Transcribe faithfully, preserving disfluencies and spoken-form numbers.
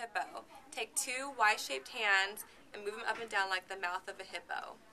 hippo. Take two Y-shaped hands and move them up and down like the mouth of a hippo.